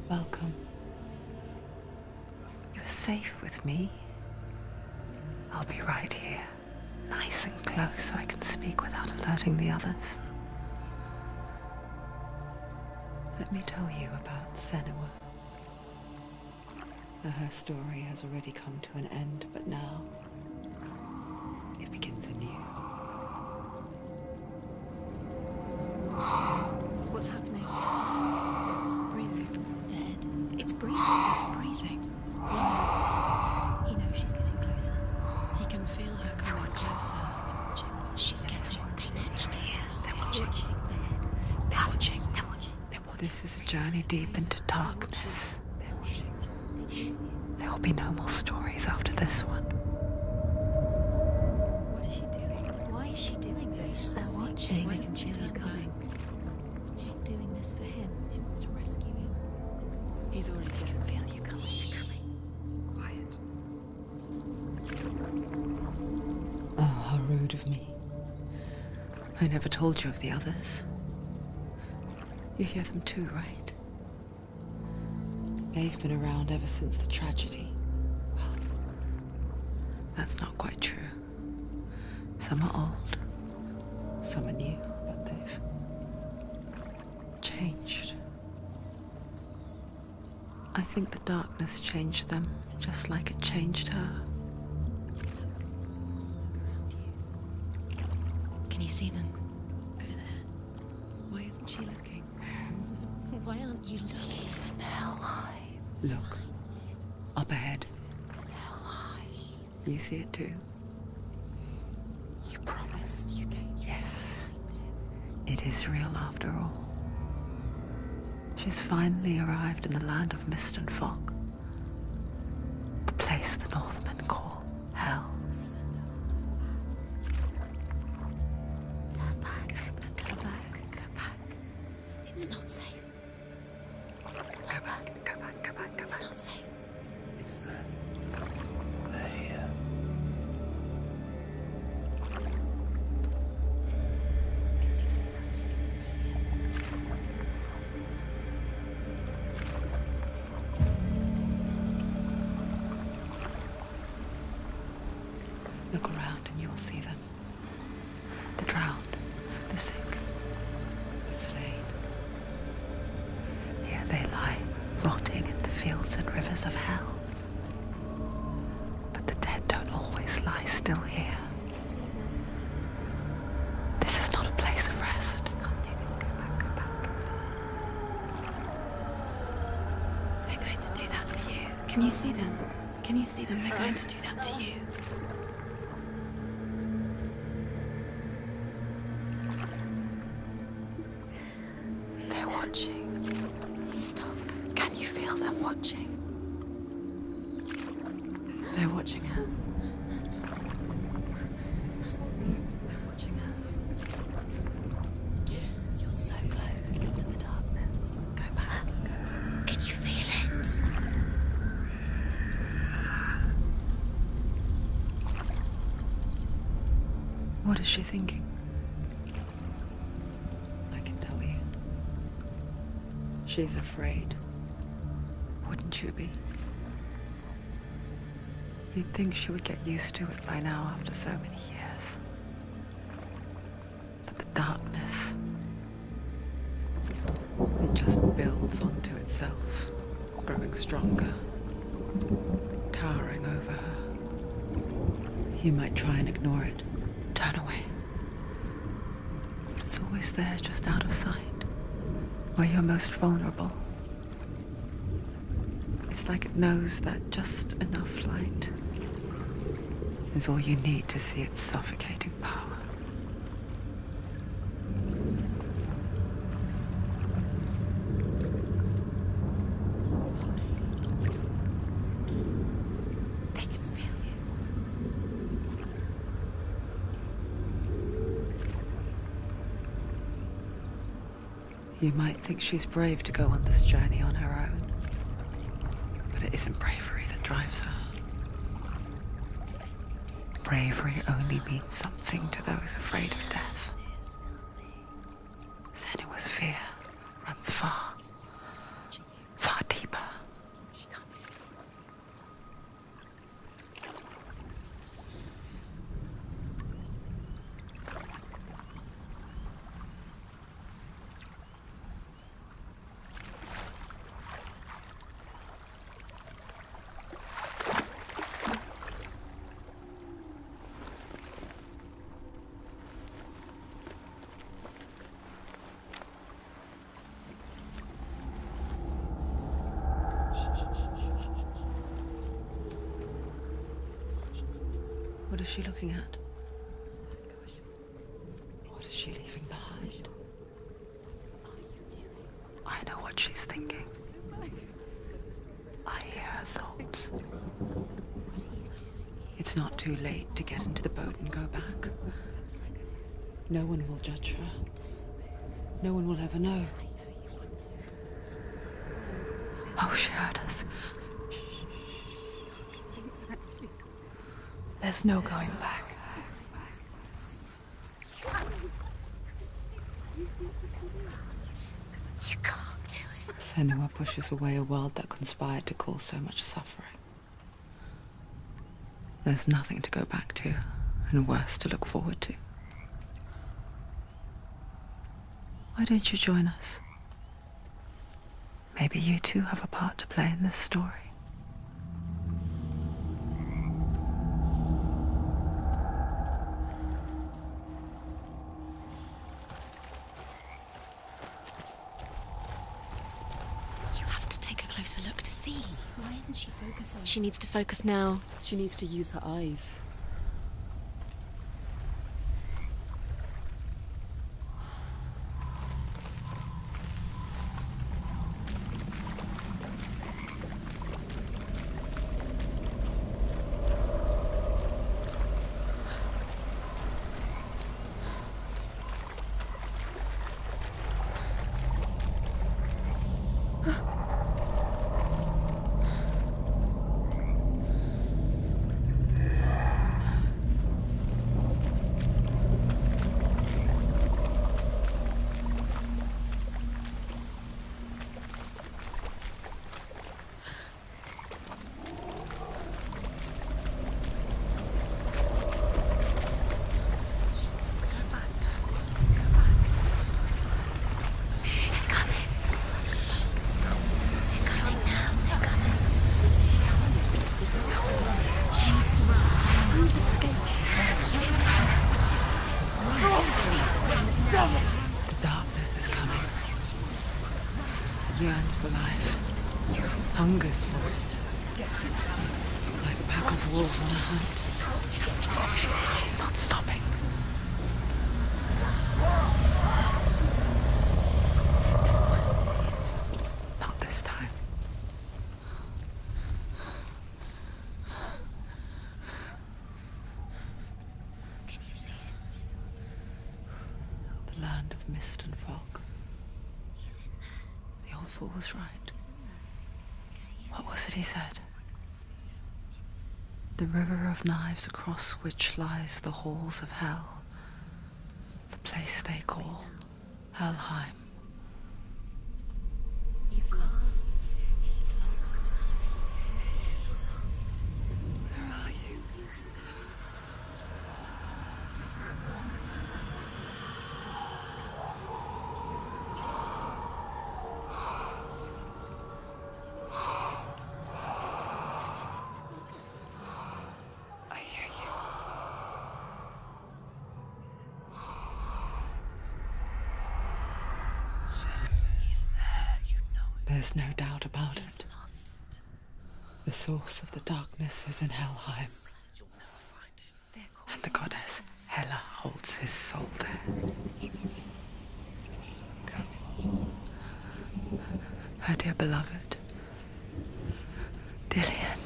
Welcome. You're safe with me. I'll be right here, nice and close so I can speak without alerting the others. Let me tell you about Senua. Her story has already come to an end, but now it begins anew. What's happening? It's breathing. Dead. It's breathing. It's breathing. He knows she's getting closer. He can feel her coming closer. She's getting closer. They're watching. They're watching. They're watching. This is a journey deep into darkness. There will be no more stories after this one. What is she doing? Why is she doing this? They're watching. Why doesn't she feel you coming? She's doing this for him. She wants to rescue him. He's already dead. I feel you coming. Quiet. Oh, how rude of me. I never told you of the others. You hear them too, right? They've been around ever since the tragedy. Well, that's not quite true. Some are old, some are new, but they've changed. I think the darkness changed them, just like it changed her. Can you see them? Over there. Why isn't she looking? Why aren't you looking? He's in hell high. Look, up ahead. Hell high. You see it too? You promised you came. Yes. It is real after all. She's finally arrived in the land of mist and fog. The place the Northmen call hell. Turn back. Go back. Go back. It's not safe. Go back. Go back. Go back. Go back. It's not safe. It's them. They're here. Can you see them? I can see you. Look around and you'll see them. The drowned, the sick, the slain. Here they lie, rotting in the fields and rivers of hell. But the dead don't always lie still here. You see them? This is not a place of rest. You can't do this. Go back. Go back. They're going to do that to you. Can you see them? Can you see them? They're going to do that to you. They're watching. Stop. Can you feel them watching? They're watching her. They're watching her. You're so close to the darkness. Go back. Can you feel it? What is she thinking? I can tell you. She's afraid. Wouldn't you be? You'd think she would get used to it by now after so many years. But the darkness, it just builds onto itself, growing stronger, towering over her. You might try and ignore it, turn away. But it's always there, just out of sight, where you're most vulnerable. It's like it knows that just enough light is all you need to see its suffocating power. They can feel you. You might think she's brave to go on this journey on her own, but it isn't bravery that drives her. Bravery only means something to those afraid of death. Senua's fear runs far, far deeper What is she looking at? What is she leaving behind? I know what she's thinking. I hear her thoughts. It's not too late to get into the boat and go back. No one will judge her. No one will ever know. Oh, she heard us. There's no going back. You can't do it. Senua pushes away a world that conspired to cause so much suffering. There's nothing to go back to, and worse to look forward to. Why don't you join us? Maybe you too have a part to play in this story. You have to take a closer look to see. Why isn't she focusing? She needs to focus now. She needs to use her eyes. The darkness is coming. It yearns for life. Hungers for it. Like a pack of wolves on a hunt. He's not stopping. Not this time. Can you see it? The land of mist and fog. He's in there. The old fool was right. He's in there. You see him? What was it he said? The river of knives across which lies the halls of hell. The place they call Helheim. He's lost. He's lost. Where are you? I hear you. He's there, you know it. There's no doubt about He's it. lost. The source of the darkness is in Helheim, They're calling and the goddess Hela holds his soul there. Her dear beloved, Dillian.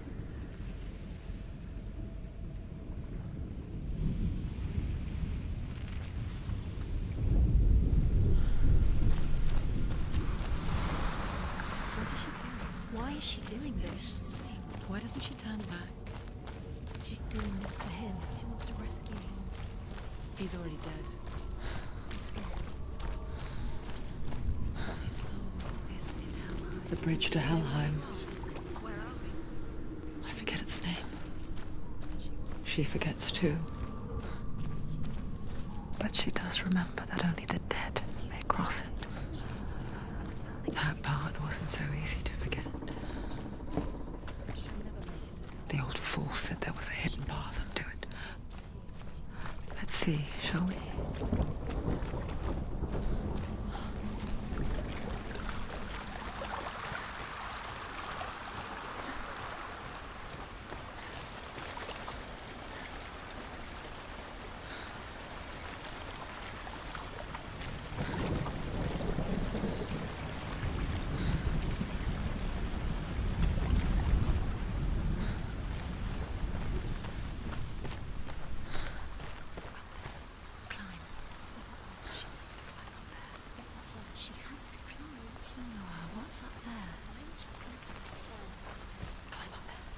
What is she doing? Why is she doing this? Why doesn't she turn back? She's doing this for him. She wants to rescue him. He's already dead. His soul is in Helheim. The bridge to Helheim. I forget its name. She forgets too. But she does remember that only the dead may cross it. That part wasn't so easy to forget. The old fool said there was a hidden path up to it. Let's see, shall we? So, what's up there? Climb up there.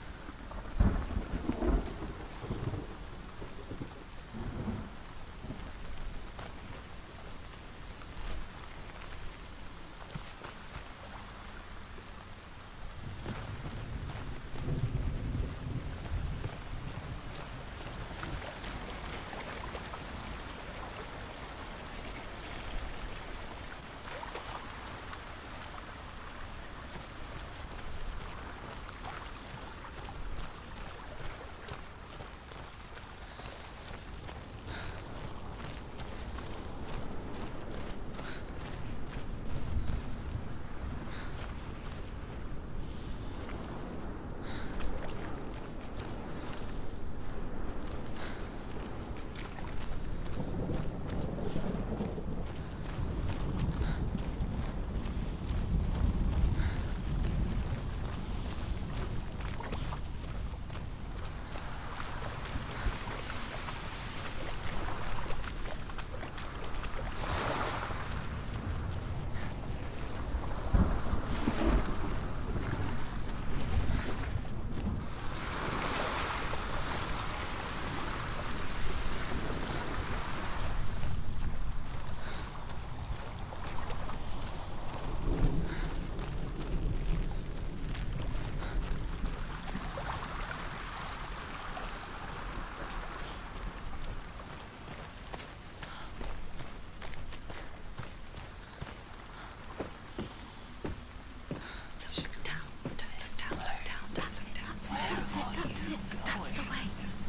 That's it. That's the way.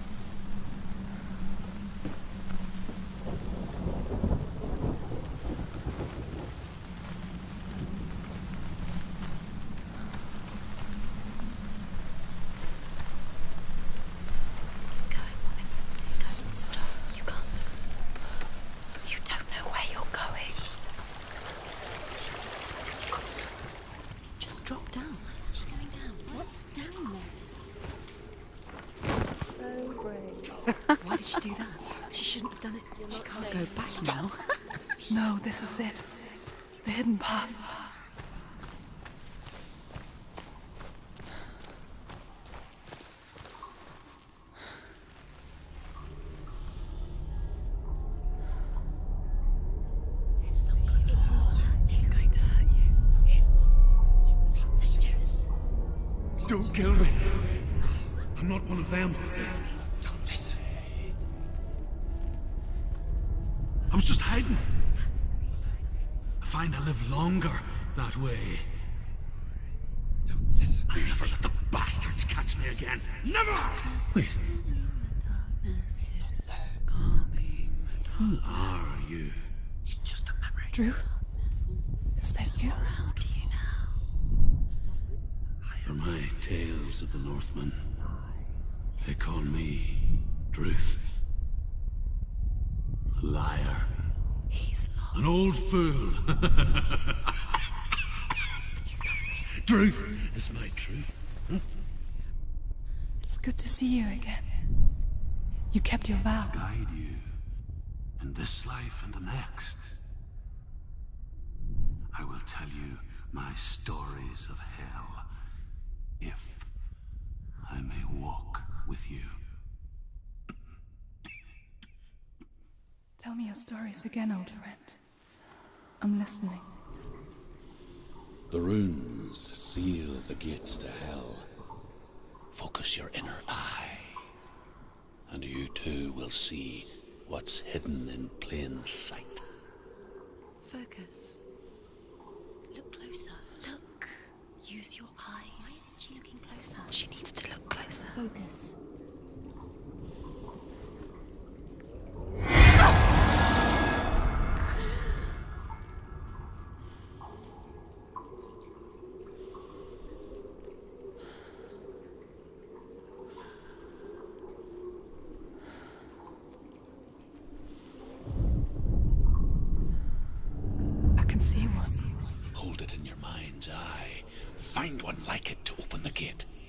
Keep going, whatever you do, don't stop. You can't. You don't know where you're going. You've got to just drop down. What's going down? What's down there? So brave. Why did she do that? She shouldn't have done it. She can't go back now. No, this is it. The hidden path. It's not good. It will hurt. It's going to hurt you. It's dangerous. Don't kill me. I'm not one of them. Don't listen. I was just hiding. I find I live longer that way. Don't listen. Never let the bastards catch me again. Never! Wait. Who are you? It's just a memory. Druth? Is that you? How do you now? For my tales of the Northmen, they call me Druth. A liar. He's lost. An old fool. He's not real. Druth is my truth. It's good to see you again. You kept your vow. Guide you in this life and the next. I will tell you my stories of hell, if I may walk with you. Tell me your stories again, old friend. I'm listening. The runes seal the gates to hell. Focus your inner eye, and you too will see what's hidden in plain sight. Focus. Look closer. Look. Use your eyes. Why isn't she looking closer? She needs to look closer. Focus. I can see one. Hold it in your mind's eye. Find one like it to open the gate.